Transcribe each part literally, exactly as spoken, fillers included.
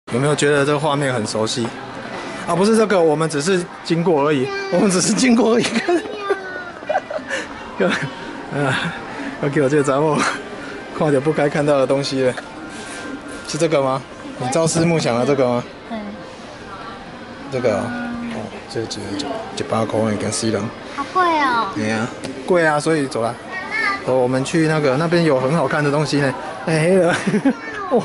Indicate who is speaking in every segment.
Speaker 1: 有没有觉得这个画面很熟悉？啊，不是这个，我们只是经过而已，我们只是经过而已。啊，要给我这个杂货，看着不该看到的东西了。是这个吗？你朝思暮想的这个吗？
Speaker 2: 对。
Speaker 1: 这个、哦，哦，这只一百块已经死人。
Speaker 2: 好贵哦。
Speaker 1: 对呀、啊，贵啊，所以走啦。走，我们去那个那边有很好看的东西呢。哎，黑了，哇！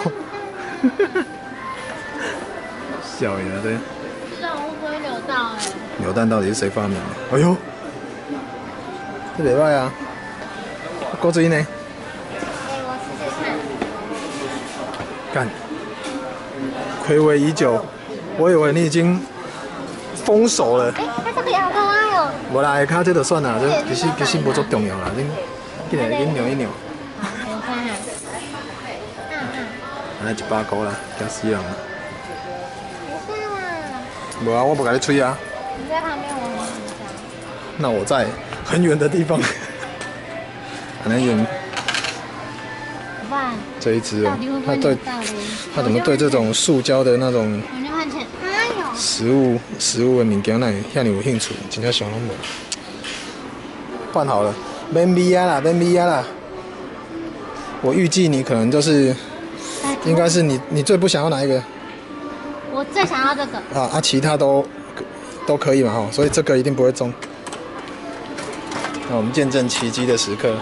Speaker 1: 小呀，对。
Speaker 2: 不知道会不会扭到哎？
Speaker 1: 扭蛋到底是谁发明的？哎呦，这袂歹啊！果水呢？
Speaker 2: 哎，我试试
Speaker 1: 干，
Speaker 2: 看。
Speaker 1: 暌违已久，我以为你已经封手了。
Speaker 2: 哎，它这个也好可爱哦。
Speaker 1: 无啦，下骹这就算啦，这其实其实无足重要啦，恁进来恁扭一扭。
Speaker 2: 好，我看看。嗯嗯。
Speaker 1: 安尼一百块啦，惊死人！
Speaker 2: 不是啦。
Speaker 1: 无啊，我不甲你吹啊。
Speaker 2: 你在旁边，我很紧张。
Speaker 1: 那我在很远的地方，很远。
Speaker 2: 不然。
Speaker 1: 这一只哦，它
Speaker 2: 它
Speaker 1: 对，它怎么对这种塑胶的那种
Speaker 2: 我就换钱。哎呦。
Speaker 1: 食物食物的物件，那遐尼有兴趣，真正想拢无。换好了，免米啊啦，免米啊啦。我预计你可能就是，应该是你你最不想要哪一个？
Speaker 2: 我最想要这个。
Speaker 1: 啊啊，其他都都可以嘛哈，所以这个一定不会中。那我们见证奇迹的时刻。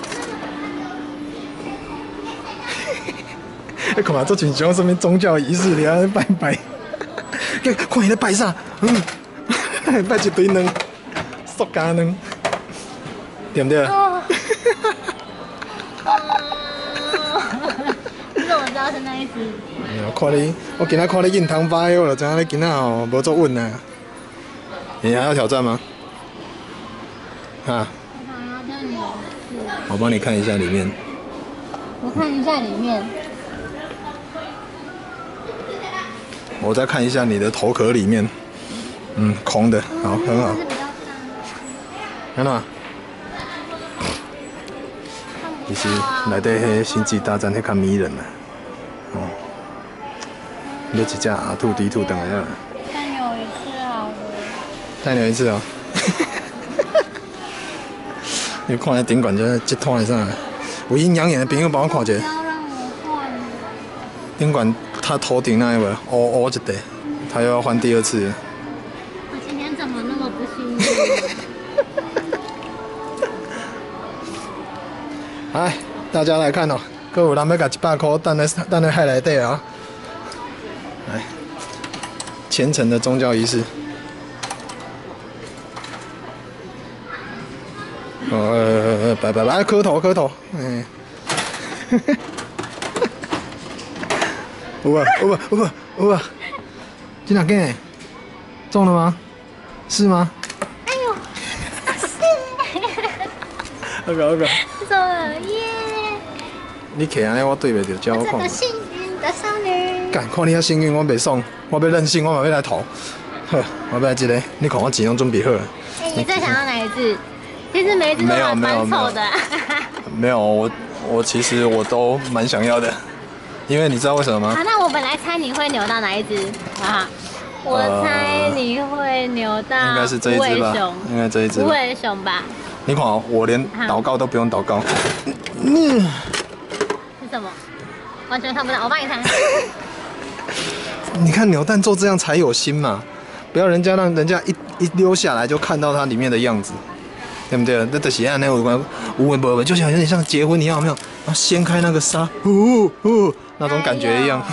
Speaker 1: 你看嘛，做群像什么宗教仪式，你啊拜拜。看伊咧拜啥？嗯，拜一堆卵，塑胶卵，对不对？
Speaker 2: 哦。你怎么知道是那一只？
Speaker 1: 看你，我今仔看你印堂发黑，我就知影你今仔吼无做稳啊。你还要挑战吗？啊？我帮你看一下里面。
Speaker 2: 我看一下里面。
Speaker 1: 我再看一下你的头壳里面，嗯，空的，好，很好。看到吗？其实内底迄星际大战迄较迷人啊，哦，你一只阿兔、D兔等来了。
Speaker 2: 再扭一次好了。
Speaker 1: 再扭一次哦。你看下顶管这这摊是啥？有阴阳眼的朋友帮我看一下。
Speaker 2: 不要让我换。
Speaker 1: 顶管他头顶那一位，哦哦一块，他又要换第二次了。
Speaker 2: 我今天怎么那么不幸运？
Speaker 1: 来，大家来看哦，各有人要甲一百块等在等在海内底啊！来，虔诚的宗教仪式。哦，呃呃呃，拜拜拜，磕头磕头，嗯。有啊有啊有啊有啊，这两件中了吗？是吗？
Speaker 2: 哎呦，是。
Speaker 1: 那个那个。
Speaker 2: 中了耶！
Speaker 1: 你徛安尼，我对袂着，叫我看。
Speaker 2: 这个幸运的少女。
Speaker 1: 干，看你遐幸运，我袂爽，我要任性，我嘛要来投。好，我要来一个，你看我钱拢准备好了。
Speaker 2: 哎、欸，你最想要哪一只？其实每一只都蛮蛮丑的。
Speaker 1: 没有，我我其实我都蛮想要的，因为你知道为什么吗？
Speaker 2: 啊，那我本来猜你会扭到哪一只啊？我猜你会扭到
Speaker 1: 应该是这一只吧？应该这一只。
Speaker 2: 无尾熊吧？
Speaker 1: 你看哦，我连祷告都不用祷告。
Speaker 2: 嗯。是什么？完全看不到，我帮你猜。
Speaker 1: 你看扭蛋做这样才有心嘛，不要人家让人家一一溜下来就看到它里面的样子，对不对？那的喜爱那有关无文不文，就像有点像结婚一样，有没有？然后掀开那个纱，呼呼，那种感觉一样。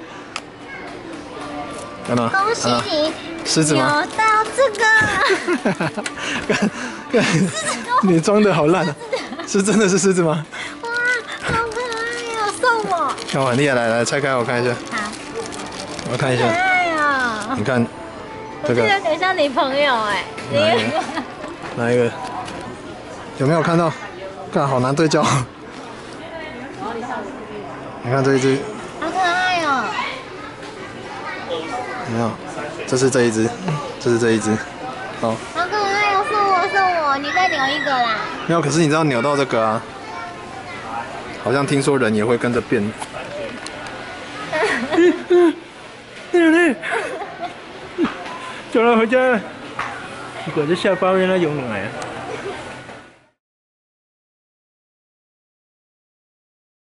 Speaker 1: 看到吗？
Speaker 2: 恭喜你，
Speaker 1: 狮子吗？
Speaker 2: 扭到这个。
Speaker 1: 你装的好烂啊！是真的是狮子吗？
Speaker 2: 哇，好可爱哦！送我。
Speaker 1: 看我很厉害，来来拆开我看一下。
Speaker 2: 好。
Speaker 1: 我看一下。
Speaker 2: 可爱哦！
Speaker 1: 你看，这个。
Speaker 2: 有点像你朋友哎。
Speaker 1: 哪一个？哪一个？有没有看到？看好难对焦。你看这一只。
Speaker 2: 好可爱哦！
Speaker 1: 没有，这是这一只，这是这一只。好。
Speaker 2: 好可爱哦！送我送我，你再扭一个啦。
Speaker 1: 没有，可是你知道扭到这个啊，好像听说人也会跟着变。 走了，回家。奇怪，这下暴原来有人来啊。